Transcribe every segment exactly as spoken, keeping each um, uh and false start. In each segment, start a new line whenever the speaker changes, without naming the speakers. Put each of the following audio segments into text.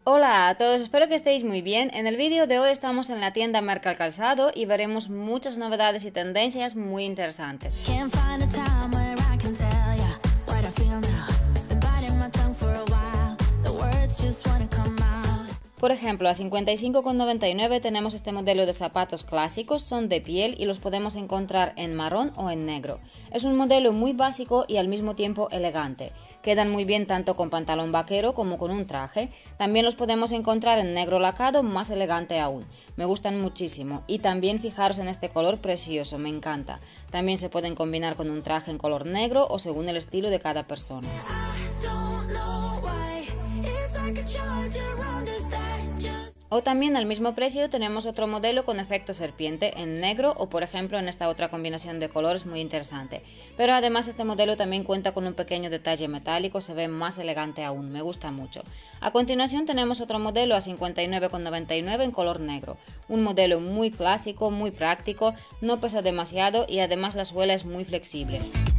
Hola a todos, espero que estéis muy bien. En el vídeo de hoy estamos en la tienda Mercal Calzado y veremos muchas novedades y tendencias muy interesantes. Por ejemplo, a cincuenta y cinco con noventa y nueve tenemos este modelo de zapatos clásicos, son de piel y los podemos encontrar en marrón o en negro. Es un modelo muy básico y al mismo tiempo elegante. Quedan muy bien tanto con pantalón vaquero como con un traje. También los podemos encontrar en negro lacado, más elegante aún. Me gustan muchísimo y también fijaros en este color precioso, me encanta. También se pueden combinar con un traje en color negro o según el estilo de cada persona. O también al mismo precio tenemos otro modelo con efecto serpiente en negro o por ejemplo en esta otra combinación de colores muy interesante. Pero además este modelo también cuenta con un pequeño detalle metálico, se ve más elegante aún, me gusta mucho. A continuación tenemos otro modelo a cincuenta y nueve con noventa y nueve en color negro. Un modelo muy clásico, muy práctico, no pesa demasiado y además la suela es muy flexible.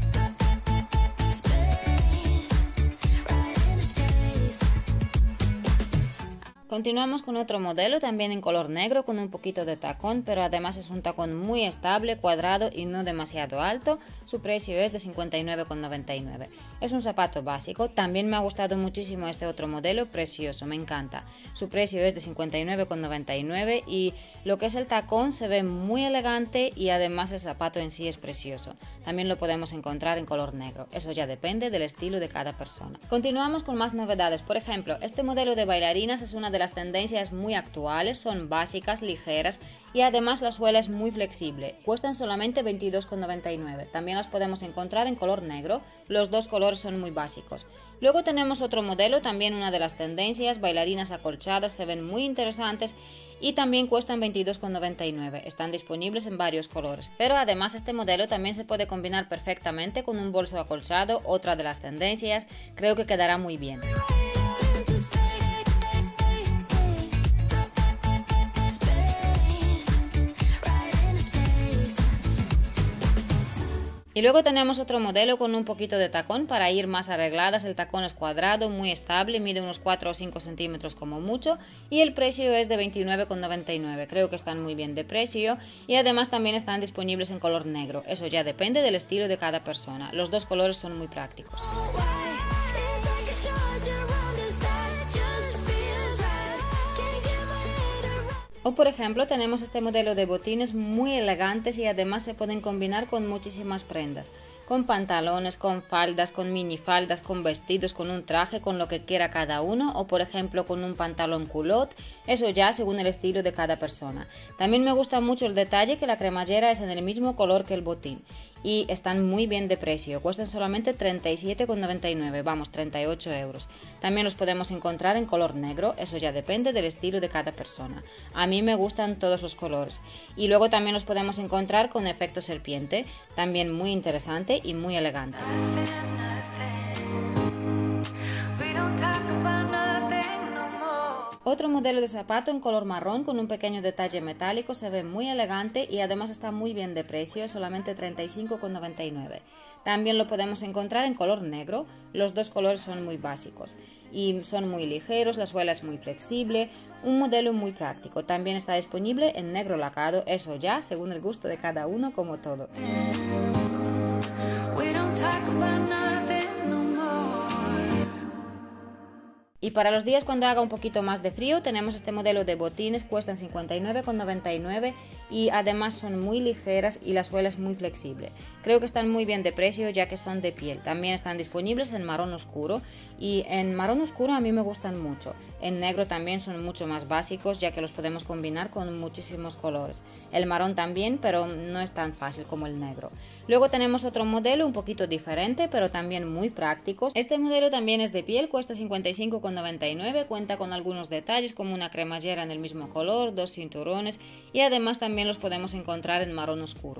Continuamos con otro modelo también en color negro con un poquito de tacón, pero además es un tacón muy estable, cuadrado y no demasiado alto. Su precio es de cincuenta y nueve con noventa y nueve. Es un zapato básico, también me ha gustado muchísimo este otro modelo, precioso, me encanta. Su precio es de cincuenta y nueve con noventa y nueve y lo que es el tacón se ve muy elegante y además el zapato en sí es precioso. También lo podemos encontrar en color negro, eso ya depende del estilo de cada persona. Continuamos con más novedades, por ejemplo, este modelo de bailarinas es una de las Las tendencias muy actuales, son básicas, ligeras y además la suela es muy flexible. Cuestan solamente veintidós con noventa y nueve. También las podemos encontrar en color negro, los dos colores son muy básicos. Luego tenemos otro modelo, también una de las tendencias, bailarinas acolchadas, se ven muy interesantes y también cuestan veintidós con noventa y nueve. Están disponibles en varios colores. Pero además este modelo también se puede combinar perfectamente con un bolso acolchado, otra de las tendencias, creo que quedará muy bien. Y luego tenemos otro modelo con un poquito de tacón para ir más arregladas. El tacón es cuadrado, muy estable, mide unos cuatro o cinco centímetros como mucho y el precio es de veintinueve con noventa y nueve. Creo que están muy bien de precio y además también están disponibles en color negro. Eso ya depende del estilo de cada persona. Los dos colores son muy prácticos. O por ejemplo tenemos este modelo de botines muy elegantes y además se pueden combinar con muchísimas prendas. Con pantalones, con faldas, con minifaldas, con vestidos, con un traje, con lo que quiera cada uno o por ejemplo con un pantalón culot, eso ya según el estilo de cada persona. También me gusta mucho el detalle que la cremallera es en el mismo color que el botín y están muy bien de precio, cuestan solamente treinta y siete con noventa y nueve, vamos, treinta y ocho euros. También los podemos encontrar en color negro, eso ya depende del estilo de cada persona. A mí me gustan todos los colores. Y luego también los podemos encontrar con efecto serpiente, también muy interesante y muy elegante. Otro modelo de zapato en color marrón con un pequeño detalle metálico, se ve muy elegante y además está muy bien de precio, solamente treinta y cinco con noventa y nueve. También lo podemos encontrar en color negro, los dos colores son muy básicos y son muy ligeros, la suela es muy flexible, un modelo muy práctico. También está disponible en negro lacado, eso ya según el gusto de cada uno como todo. Y para los días cuando haga un poquito más de frío tenemos este modelo de botines, cuestan cincuenta y nueve con noventa y nueve y además son muy ligeras y la suela es muy flexible. Creo que están muy bien de precio ya que son de piel. También están disponibles en marrón oscuro y en marrón oscuro a mí me gustan mucho. En negro también son mucho más básicos ya que los podemos combinar con muchísimos colores. El marrón también, pero no es tan fácil como el negro. Luego tenemos otro modelo un poquito diferente pero también muy prácticos. Este modelo también es de piel, cuesta cincuenta y cinco con noventa y nueve, cuenta con algunos detalles como una cremallera en el mismo color, dos cinturones y además también los podemos encontrar en marrón oscuro.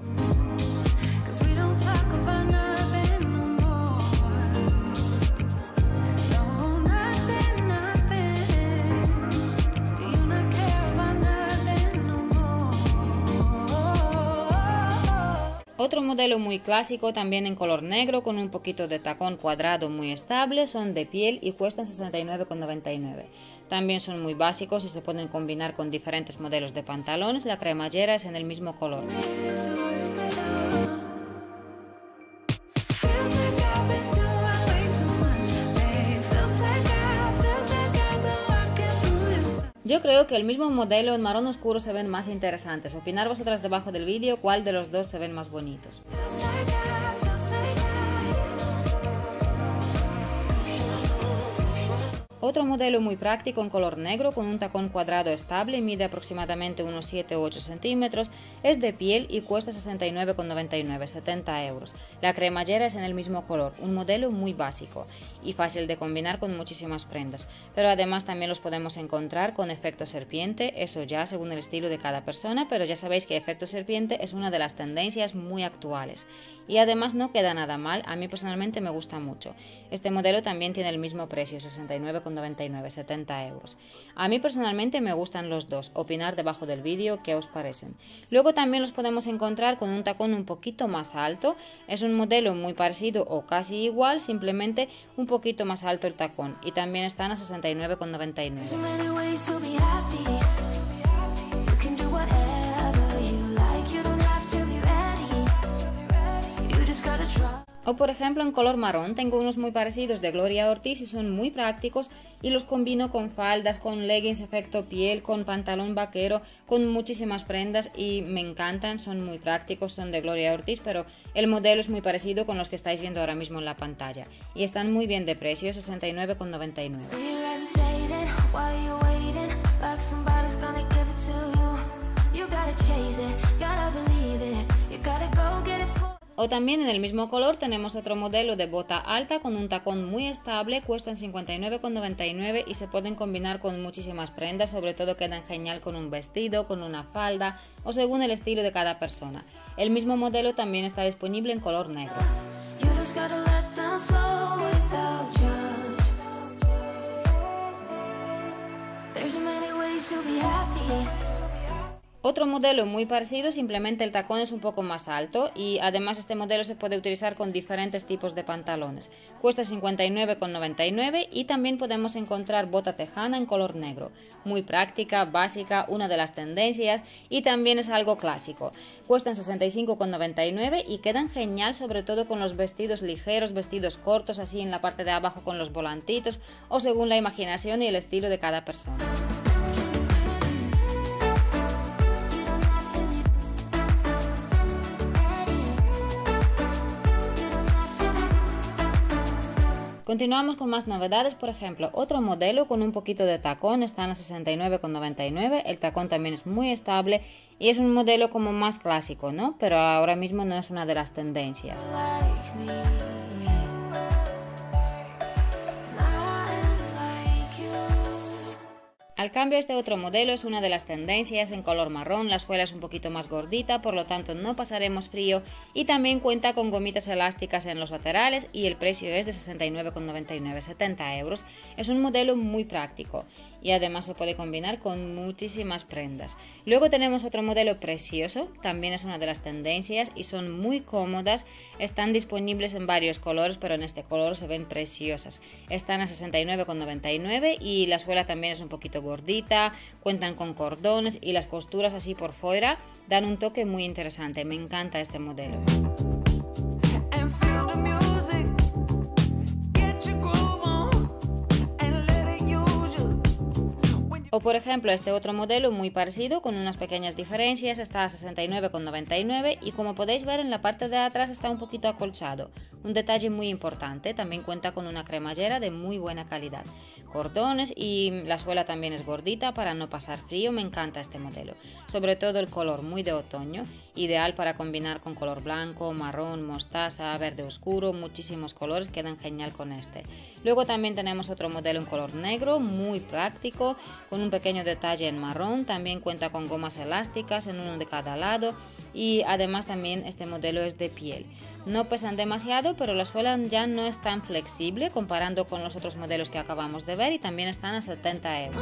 Otro modelo muy clásico, también en color negro, con un poquito de tacón cuadrado muy estable, son de piel y cuestan sesenta y nueve con noventa y nueve. También son muy básicos y se pueden combinar con diferentes modelos de pantalones. La cremallera es en el mismo color. Yo creo que el mismo modelo en marrón oscuro se ven más interesantes. Opinar vosotras debajo del vídeo cuál de los dos se ven más bonitos. Otro modelo muy práctico en color negro con un tacón cuadrado estable, mide aproximadamente unos siete u ocho centímetros, es de piel y cuesta sesenta y nueve con noventa y nueve, setenta euros. La cremallera es en el mismo color, un modelo muy básico y fácil de combinar con muchísimas prendas, pero además también los podemos encontrar con efecto serpiente, eso ya según el estilo de cada persona, pero ya sabéis que efecto serpiente es una de las tendencias muy actuales. Y además no queda nada mal, a mí personalmente me gusta mucho. Este modelo también tiene el mismo precio, sesenta y nueve con noventa y nueve, setenta euros. A mí personalmente me gustan los dos, opinar debajo del vídeo qué os parecen. Luego también los podemos encontrar con un tacón un poquito más alto, es un modelo muy parecido o casi igual, simplemente un poquito más alto el tacón y también están a sesenta y nueve con noventa y nueve. O por ejemplo en color marrón tengo unos muy parecidos de Gloria Ortiz y son muy prácticos y los combino con faldas, con leggings efecto piel, con pantalón vaquero, con muchísimas prendas y me encantan, son muy prácticos, son de Gloria Ortiz, pero el modelo es muy parecido con los que estáis viendo ahora mismo en la pantalla y están muy bien de precio, sesenta y nueve con noventa y nueve. O también en el mismo color tenemos otro modelo de bota alta con un tacón muy estable, cuestan cincuenta y nueve con noventa y nueve y se pueden combinar con muchísimas prendas, sobre todo quedan genial con un vestido, con una falda o según el estilo de cada persona. El mismo modelo también está disponible en color negro. Otro modelo muy parecido, simplemente el tacón es un poco más alto y además este modelo se puede utilizar con diferentes tipos de pantalones. Cuesta cincuenta y nueve con noventa y nueve y también podemos encontrar bota tejana en color negro. Muy práctica, básica, una de las tendencias y también es algo clásico. Cuestan sesenta y cinco con noventa y nueve y quedan genial sobre todo con los vestidos ligeros, vestidos cortos así en la parte de abajo con los volantitos o según la imaginación y el estilo de cada persona. Continuamos con más novedades, por ejemplo, otro modelo con un poquito de tacón, están a sesenta y nueve con noventa y nueve, el tacón también es muy estable y es un modelo como más clásico, ¿no? Pero ahora mismo no es una de las tendencias. Al cambio, este otro modelo es una de las tendencias en color marrón, la suela es un poquito más gordita, por lo tanto no pasaremos frío y también cuenta con gomitas elásticas en los laterales y el precio es de sesenta y nueve con noventa y nueve, setenta euros. Es un modelo muy práctico y además se puede combinar con muchísimas prendas. Luego tenemos otro modelo precioso, también es una de las tendencias y son muy cómodas, están disponibles en varios colores, pero en este color se ven preciosas. Están a sesenta y nueve con noventa y nueve y la suela también es un poquito gordita, cuentan con cordones y las costuras así por fuera dan un toque muy interesante, me encanta este modelo. O por ejemplo este otro modelo muy parecido con unas pequeñas diferencias, está a sesenta y nueve con noventa y nueve y como podéis ver en la parte de atrás está un poquito acolchado, un detalle muy importante, también cuenta con una cremallera de muy buena calidad, cordones y la suela también es gordita para no pasar frío, me encanta este modelo, sobre todo el color muy de otoño, ideal para combinar con color blanco, marrón, mostaza, verde oscuro, muchísimos colores quedan genial con este. Luego también tenemos otro modelo en color negro, muy práctico, con un pequeño detalle en marrón, también cuenta con gomas elásticas en uno de cada lado y además también este modelo es de piel. No pesan demasiado, pero la suela ya no es tan flexible comparando con los otros modelos que acabamos de ver y también están a setenta euros.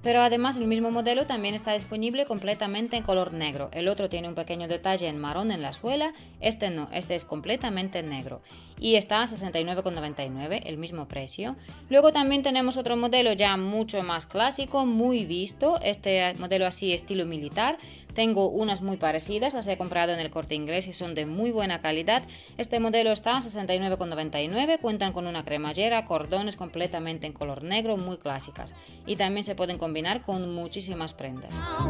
Pero además el mismo modelo también está disponible completamente en color negro. El otro tiene un pequeño detalle en marrón en la suela, este no, este es completamente negro. Y está a sesenta y nueve con noventa y nueve, el mismo precio. Luego también tenemos otro modelo ya mucho más clásico, muy visto, este modelo así estilo militar. Tengo unas muy parecidas, las he comprado en el Corte Inglés y son de muy buena calidad. Este modelo está a sesenta y nueve con noventa y nueve, cuentan con una cremallera, cordones completamente en color negro, muy clásicas. Y también se pueden combinar con muchísimas prendas.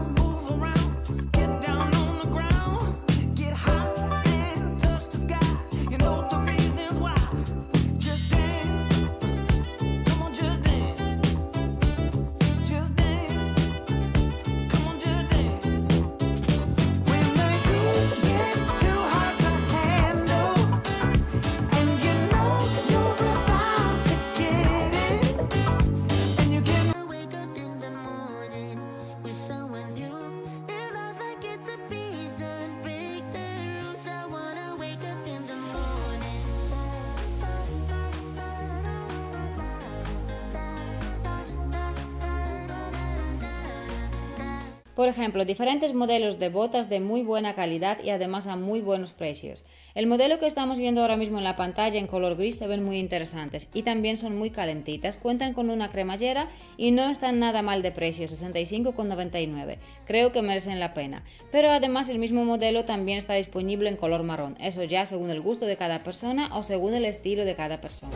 Por ejemplo, diferentes modelos de botas de muy buena calidad y además a muy buenos precios. El modelo que estamos viendo ahora mismo en la pantalla en color gris se ven muy interesantes y también son muy calentitas, cuentan con una cremallera y no están nada mal de precio, sesenta y cinco con noventa y nueve. Creo que merecen la pena. Pero además el mismo modelo también está disponible en color marrón, eso ya según el gusto de cada persona o según el estilo de cada persona.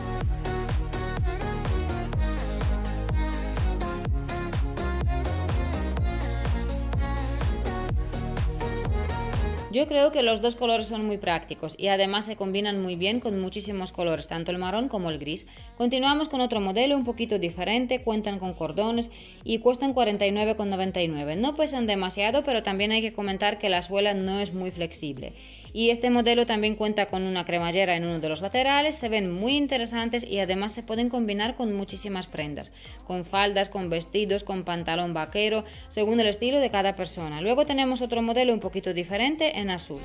Yo creo que los dos colores son muy prácticos y además se combinan muy bien con muchísimos colores, tanto el marrón como el gris. Continuamos con otro modelo un poquito diferente, cuentan con cordones y cuestan cuarenta y nueve con noventa y nueve. No pesan demasiado, pero también hay que comentar que la suela no es muy flexible. Y este modelo también cuenta con una cremallera en uno de los laterales, se ven muy interesantes y además se pueden combinar con muchísimas prendas, con faldas, con vestidos, con pantalón vaquero, según el estilo de cada persona. Luego tenemos otro modelo un poquito diferente en azul.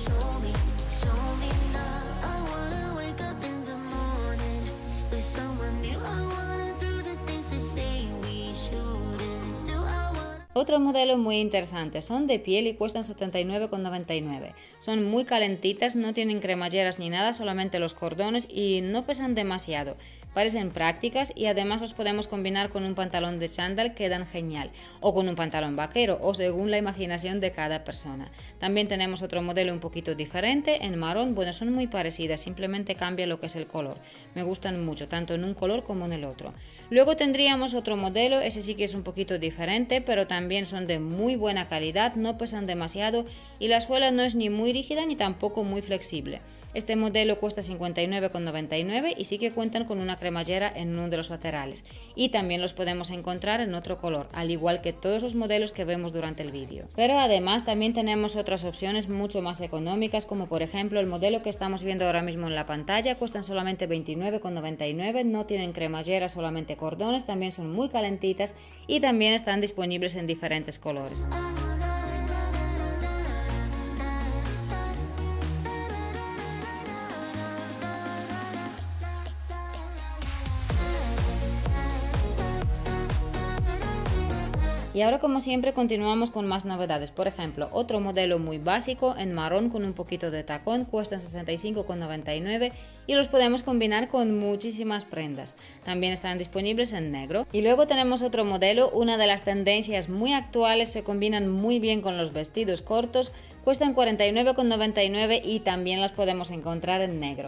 Otro modelo muy interesante, son de piel y cuestan setenta y nueve con noventa y nueve. Son muy calentitas, no tienen cremalleras ni nada, solamente los cordones y no pesan demasiado. Parecen prácticas y además los podemos combinar con un pantalón de chándal, quedan genial, o con un pantalón vaquero, o según la imaginación de cada persona. También tenemos otro modelo un poquito diferente, en marrón, bueno, son muy parecidas, simplemente cambia lo que es el color. Me gustan mucho, tanto en un color como en el otro. Luego tendríamos otro modelo, ese sí que es un poquito diferente, pero también son de muy buena calidad, no pesan demasiado y la suela no es ni muy rígida ni tampoco muy flexible. Este modelo cuesta cincuenta y nueve con noventa y nueve y sí que cuentan con una cremallera en uno de los laterales. Y también los podemos encontrar en otro color, al igual que todos los modelos que vemos durante el vídeo. Pero además también tenemos otras opciones mucho más económicas, como por ejemplo el modelo que estamos viendo ahora mismo en la pantalla, cuestan solamente veintinueve con noventa y nueve, no tienen cremallera, solamente cordones, también son muy calentitas y también están disponibles en diferentes colores. Y ahora, como siempre, continuamos con más novedades. Por ejemplo, otro modelo muy básico en marrón con un poquito de tacón, cuestan sesenta y cinco con noventa y nueve y los podemos combinar con muchísimas prendas. También están disponibles en negro. Y luego tenemos otro modelo, una de las tendencias muy actuales, se combinan muy bien con los vestidos cortos, cuestan cuarenta y nueve con noventa y nueve y también las podemos encontrar en negro.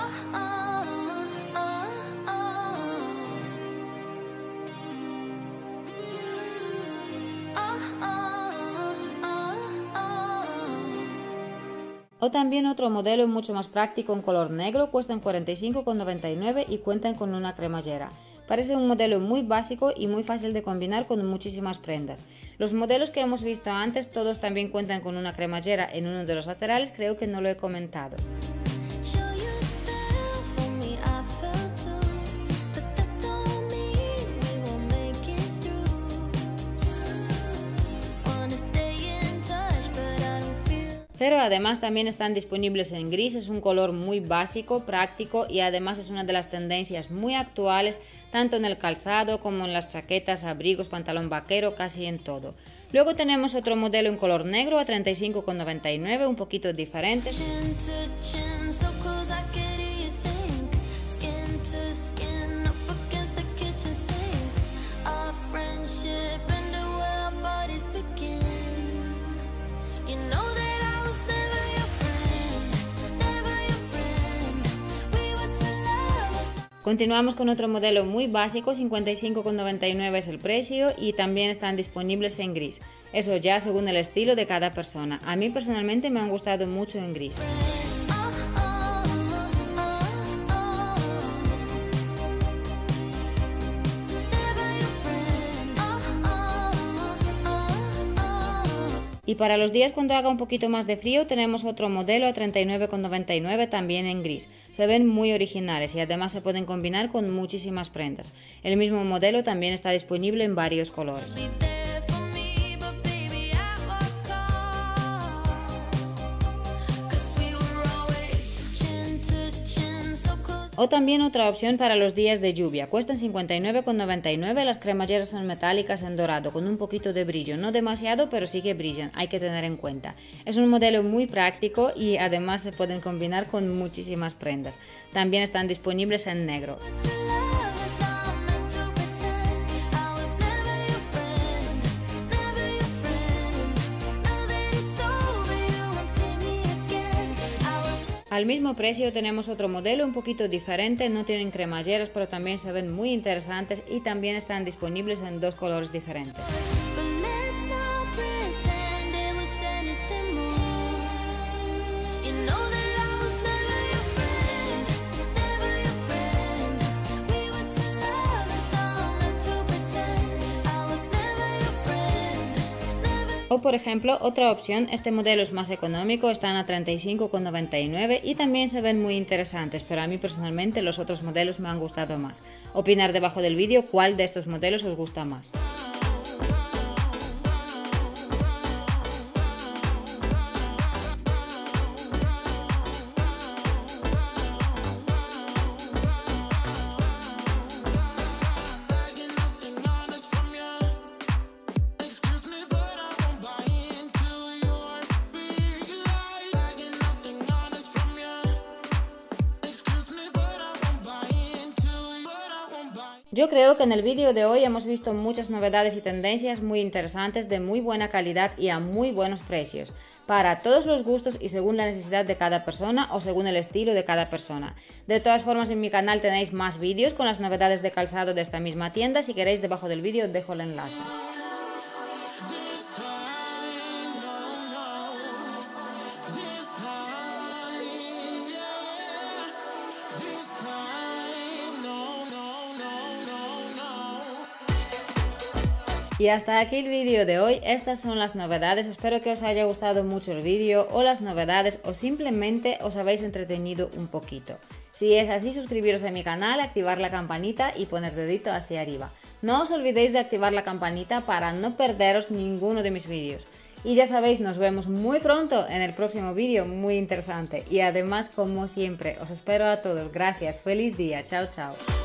O también otro modelo mucho más práctico en color negro, cuestan cuarenta y cinco con noventa y nueve y cuentan con una cremallera. Parece un modelo muy básico y muy fácil de combinar con muchísimas prendas. Los modelos que hemos visto antes todos también cuentan con una cremallera en uno de los laterales, creo que no lo he comentado. acero. Además también están disponibles en gris, es un color muy básico, práctico y además es una de las tendencias muy actuales tanto en el calzado como en las chaquetas, abrigos, pantalón vaquero, casi en todo. Luego tenemos otro modelo en color negro a treinta y cinco con noventa y nueve, un poquito diferente. Continuamos con otro modelo muy básico, cincuenta y cinco con noventa y nueve es el precio y también están disponibles en gris. Eso ya según el estilo de cada persona. A mí personalmente me han gustado mucho en gris. Y para los días cuando haga un poquito más de frío tenemos otro modelo a treinta y nueve con noventa y nueve también en gris. Se ven muy originales y además se pueden combinar con muchísimas prendas. El mismo modelo también está disponible en varios colores. O también otra opción para los días de lluvia, cuestan cincuenta y nueve con noventa y nueve, las cremalleras son metálicas en dorado con un poquito de brillo, no demasiado pero sí que brillan, hay que tener en cuenta. Es un modelo muy práctico y además se pueden combinar con muchísimas prendas. También están disponibles en negro. Al mismo precio tenemos otro modelo un poquito diferente, no tienen cremalleras pero también se ven muy interesantes y también están disponibles en dos colores diferentes. O por ejemplo, otra opción, este modelo es más económico, están a treinta y cinco con noventa y nueve y también se ven muy interesantes, pero a mí personalmente los otros modelos me han gustado más. Opinar debajo del vídeo cuál de estos modelos os gusta más. Yo creo que en el vídeo de hoy hemos visto muchas novedades y tendencias muy interesantes de muy buena calidad y a muy buenos precios, para todos los gustos y según la necesidad de cada persona o según el estilo de cada persona. De todas formas en mi canal tenéis más vídeos con las novedades de calzado de esta misma tienda, si queréis debajo del vídeo os dejo el enlace. Y hasta aquí el vídeo de hoy, estas son las novedades, espero que os haya gustado mucho el vídeo o las novedades o simplemente os habéis entretenido un poquito. Si es así, suscribiros a mi canal, activar la campanita y poner dedito hacia arriba. No os olvidéis de activar la campanita para no perderos ninguno de mis vídeos. Y ya sabéis, nos vemos muy pronto en el próximo vídeo muy interesante. Y además, como siempre, os espero a todos. Gracias, feliz día, chao chao.